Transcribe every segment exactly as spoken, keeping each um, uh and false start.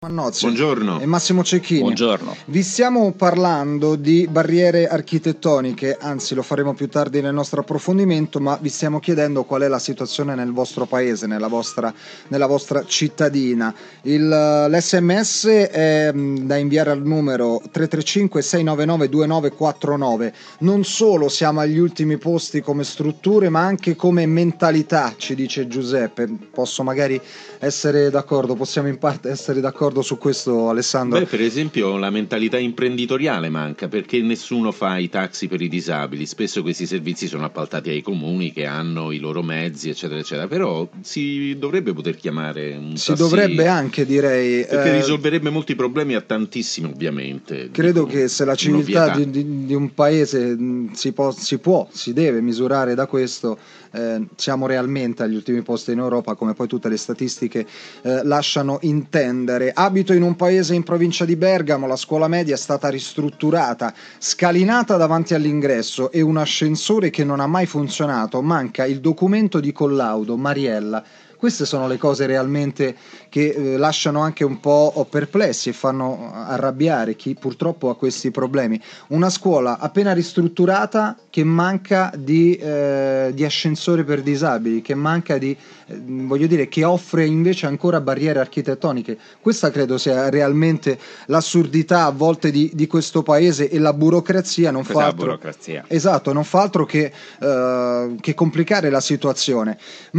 Mannozzi Buongiorno. e Massimo Cecchini. Buongiorno. Vi stiamo parlando di barriere architettoniche, anzi lo faremo più tardi nel nostro approfondimento, ma vi stiamo chiedendo qual è la situazione nel vostro paese, nella vostra, nella vostra cittadina. Il, l'esse emme esse è da inviare al numero tre tre cinque sei nove nove due nove quattro nove. Non solo siamo agli ultimi posti come strutture, ma anche come mentalità, ci dice Giuseppe. Posso magari essere d'accordo, possiamo in parte essere d'accordo su questo, Alessandro? Beh, per esempio la mentalità imprenditoriale manca, perché nessuno fa i taxi per i disabili. Spesso questi servizi sono appaltati ai comuni che hanno i loro mezzi, eccetera eccetera, però si dovrebbe poter chiamare un si tassi, dovrebbe anche, direi, perché eh, risolverebbe molti problemi a tantissimi, ovviamente. credo Dico, che se la civiltà di, di, di un paese mh, si, può, si può, si deve misurare da questo, eh, siamo realmente agli ultimi posti in Europa, come poi tutte le statistiche eh, lasciano intendere. Abito in un paese in provincia di Bergamo, la scuola media è stata ristrutturata, scalinata davanti all'ingresso e un ascensore che non ha mai funzionato, manca il documento di collaudo, Mariella. Queste sono le cose realmente che eh, lasciano anche un po' perplessi e fanno arrabbiare chi purtroppo ha questi problemi. Una scuola appena ristrutturata che manca di, eh, di ascensore per disabili, che manca di, eh, voglio dire, che offre invece ancora barriere architettoniche. Questa credo sia realmente l'assurdità a volte di, di questo paese, e la burocrazia non Cos'è fa la altro. burocrazia? Esatto, non fa altro che, eh, che complicare la situazione.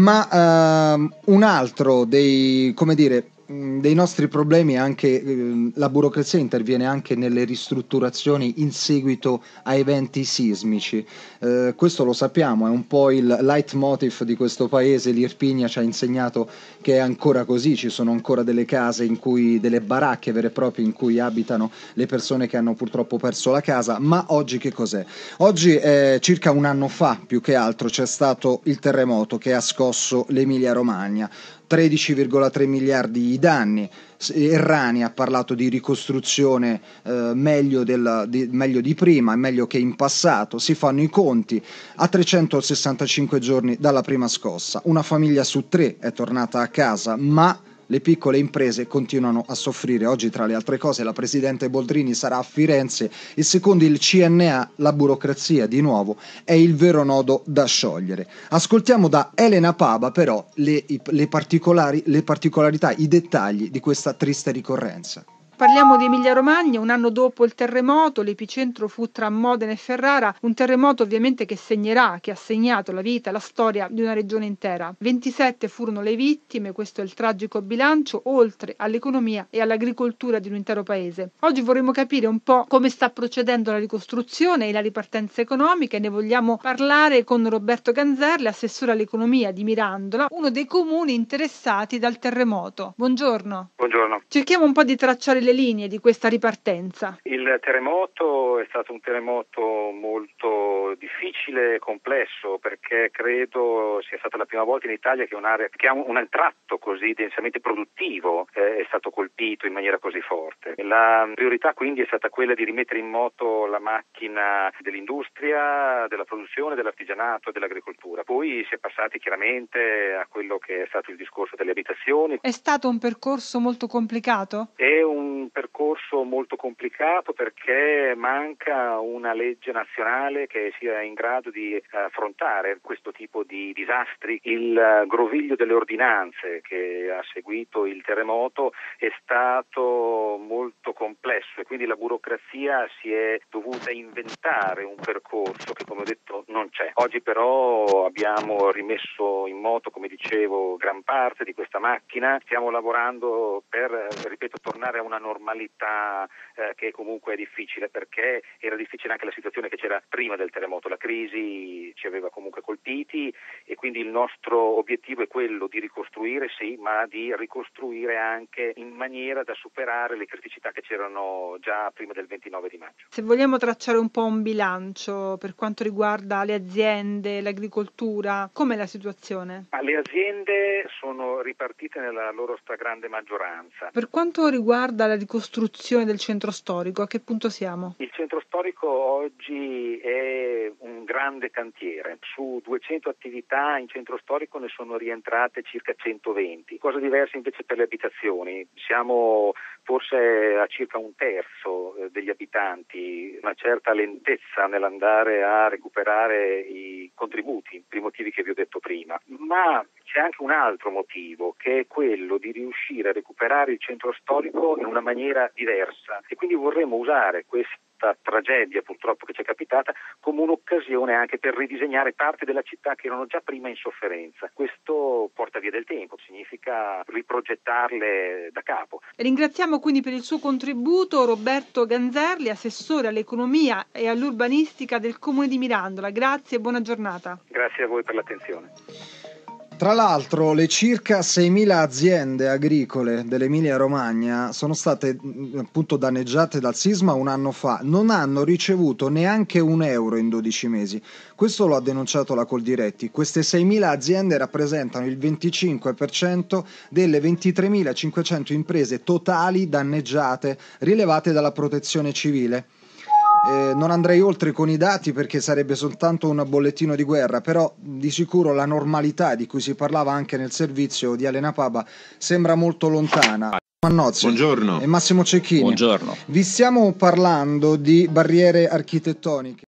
Ma eh, un altro dei, come dire, dei nostri problemi è anche eh, la burocrazia interviene anche nelle ristrutturazioni in seguito a eventi sismici. Eh, questo lo sappiamo, è un po' il leitmotiv di questo paese. L'Irpinia ci ha insegnato che è ancora così, ci sono ancora delle case in cui, delle baracche vere e proprie in cui abitano le persone che hanno purtroppo perso la casa. Ma oggi che cos'è? Oggi, eh, circa un anno fa, più che altro, c'è stato il terremoto che ha scosso l'Emilia Romagna. tredici virgola tre miliardi i danni. Errani ha parlato di ricostruzione eh, meglio, del, di, meglio di prima e meglio che in passato. Si fanno i conti a trecentosessantacinque giorni dalla prima scossa. Una famiglia su tre è tornata a casa, ma le piccole imprese continuano a soffrire. Oggi, tra le altre cose, la Presidente Boldrini sarà a Firenze e secondo il C N A la burocrazia, di nuovo, è il vero nodo da sciogliere. Ascoltiamo da Elena Paba però le, le, particolari, le particolarità, i dettagli di questa triste ricorrenza. Parliamo di Emilia Romagna, un anno dopo il terremoto, l'epicentro fu tra Modena e Ferrara, un terremoto ovviamente che segnerà, che ha segnato la vita e la storia di una regione intera. ventisette furono le vittime, questo è il tragico bilancio, oltre all'economia e all'agricoltura di un intero paese. Oggi vorremmo capire un po' come sta procedendo la ricostruzione e la ripartenza economica, e ne vogliamo parlare con Roberto Ganzerli, assessore all'economia di Mirandola, uno dei comuni interessati dal terremoto. Buongiorno. Buongiorno. Cerchiamo un po' di tracciare le linee di questa ripartenza. Il terremoto è stato un terremoto molto difficile e complesso, perché credo sia stata la prima volta in Italia che un'area che ha un tratto così densamente produttivo eh, è stato colpito in maniera così forte. La priorità quindi è stata quella di rimettere in moto la macchina dell'industria, della produzione, dell'artigianato e dell'agricoltura. Poi si è passati chiaramente a quello che è stato il discorso delle abitazioni. È stato un percorso molto complicato? È un un percorso molto complicato perché manca una legge nazionale che sia in grado di affrontare questo tipo di disastri. Il groviglio delle ordinanze che ha seguito il terremoto è stato molto complesso e quindi la burocrazia si è dovuta inventare un percorso che, come ho detto, non c'è. Oggi però abbiamo rimesso in moto, come dicevo, gran parte di questa macchina. Stiamo lavorando per, ripeto, tornare a una normalità eh, che comunque è difficile, perché era difficile anche la situazione che c'era prima del terremoto. La crisi ci aveva comunque colpiti e quindi il nostro obiettivo è quello di ricostruire, sì, ma di ricostruire anche in maniera da superare le criticità che c'erano già prima del ventinove di maggio. Se vogliamo tracciare un po' un bilancio per quanto riguarda le aziende, l'agricoltura, com'è la situazione? Ah, le aziende sono ripartite nella loro stragrande maggioranza. Per quanto riguarda la ricostruzione del centro storico, a che punto siamo? Il centro storico oggi è un grande cantiere. Su duecento attività in centro storico ne sono rientrate circa centoventi. Cosa diversa invece per le abitazioni. Siamo forse a circa un terzo eh, degli abitanti una certa lentezza nell'andare a recuperare i contributi, per i motivi che vi ho detto prima, ma c'è anche un altro motivo, che è quello di riuscire a recuperare il centro storico in una maniera diversa, e quindi vorremmo usare questa tragedia purtroppo che ci è capitata come un'occasione anche per ridisegnare parti della città che erano già prima in sofferenza. Questo porta via del tempo, significa riprogettarle da capo. Ringraziamo quindi per il suo contributo Roberto Ganzerli, assessore all'economia e all'urbanistica del Comune di Mirandola. Grazie e buona giornata. Grazie a voi per l'attenzione. Tra l'altro, le circa seimila aziende agricole dell'Emilia-Romagna sono state appunto danneggiate dal sisma un anno fa, non hanno ricevuto neanche un euro in dodici mesi. Questo lo ha denunciato la Coldiretti. Queste seimila aziende rappresentano il venticinque per cento delle ventitremilacinquecento imprese totali danneggiate rilevate dalla Protezione Civile. Eh, non andrei oltre con i dati perché sarebbe soltanto un bollettino di guerra, però di sicuro la normalità di cui si parlava anche nel servizio di Elena Papa sembra molto lontana. Mannozzi Buongiorno. e Massimo Cecchini. Buongiorno. Vi stiamo parlando di barriere architettoniche.